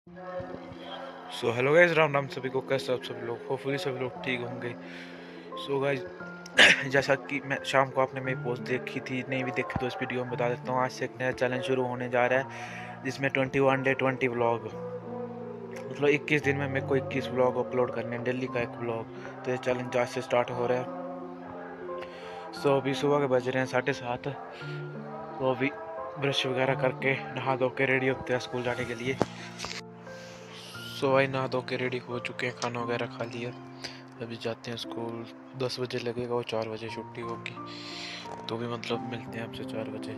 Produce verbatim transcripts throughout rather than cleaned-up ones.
सो hello guys, Ram Ram सभी को। कैसे आप सब लोग? होपफुली सभी लोग ठीक होंगे। सो गाइस, जैसा कि मैं शाम को आपने मेरी पोस्ट देखी थी, नहीं भी देखी तो इस वीडियो में बता देता हूँ। आज से एक नया चैलेंज शुरू होने जा रहा है जिसमें twenty one day twenty vlog, मतलब इक्कीस दिन में मेरे को इक्कीस व्लॉग अपलोड करने हैं, डेली का एक व्लॉग। तो ये चैलेंज आज से स्टार्ट हो रहा है। सो अभी सुबह के बज रहे हैं साढ़े सात। तो अभी ब्रश वगैरह करके नहा धो के रेडी होते हैं स्कूल जाने के लिए। सो भाई नहा धो के रेडी हो चुके हैं, खाना वगैरह खा लिया। अभी जाते हैं स्कूल। दस बजे लगेगा, वो चार बजे छुट्टी होगी। तो भी मतलब मिलते हैं आपसे चार बजे।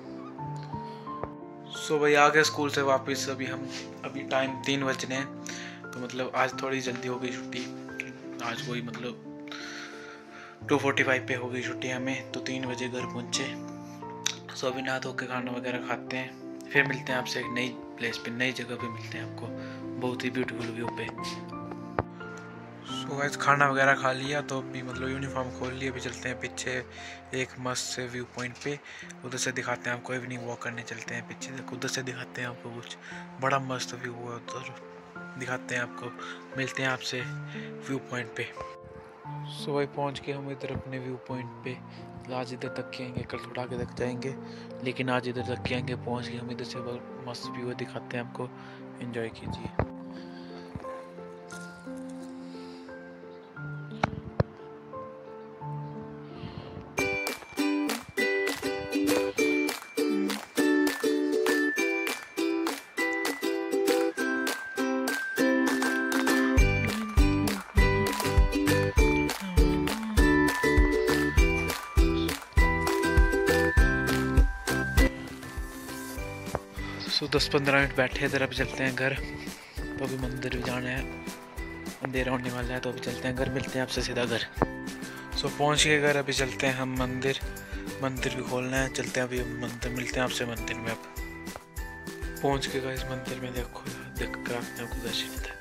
सो भाई आ गए स्कूल से वापस। अभी हम अभी टाइम तीन बजने हैं। तो मतलब आज थोड़ी जल्दी हो गई छुट्टी। आज वही मतलब टू फोर्टी फाइव पे हो गई छुट्टी हमें, तो तीन बजे घर पहुँचे। सो अभी नहा धो के खाना वगैरह खाते हैं, फिर मिलते हैं आपसे एक नई प्लेस पे, नई जगह पे मिलते हैं आपको, बहुत ही ब्यूटीफुल व्यू पे। सो गाइस खाना वगैरह खा लिया, तो अभी मतलब यूनिफॉर्म खोल लिया। अभी चलते हैं पीछे एक मस्त से व्यू पॉइंट पे, उधर से दिखाते हैं आपको। इवनिंग वॉक करने चलते हैं पीछे, उधर से दिखाते हैं आपको कुछ बड़ा मस्त व्यू हुआ उधर, दिखाते हैं आपको। मिलते हैं आपसे व्यू पॉइंट पे। सो भाई पहुँच के हम इधर अपने व्यू पॉइंट पे। आज इधर तक के आएंगे, कल थोड़ा आगे तक जाएंगे, लेकिन आज इधर तक के आएंगे। पहुँच के हम इधर से बहुत मस्त व्यू दिखाते हैं आपको, एंजॉय कीजिए। सो दस पंद्रह मिनट बैठे इधर, अभी चलते हैं घर। तो अभी मंदिर भी जाना है, अंधेरा होने वाला है, तो अभी चलते हैं घर। मिलते हैं आपसे सीधा घर। सो पहुंच के घर, अभी चलते हैं हम मंदिर। मंदिर भी खोलना है, चलते हैं अभी मंदिर। मिलते हैं आपसे मंदिर में। अब पहुंच के गए इस मंदिर में, देखो देख कर आपने आपको दर्शन देते हैं।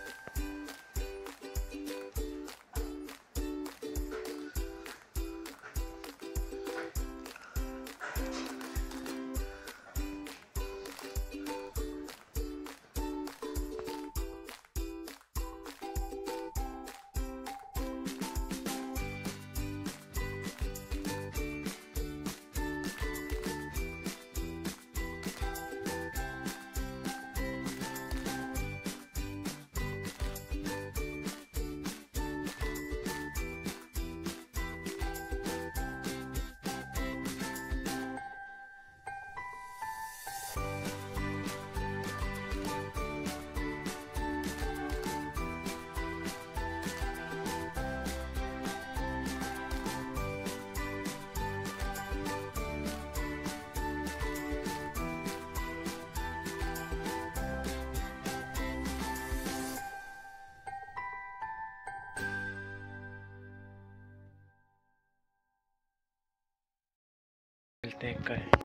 मिलते हैं कल।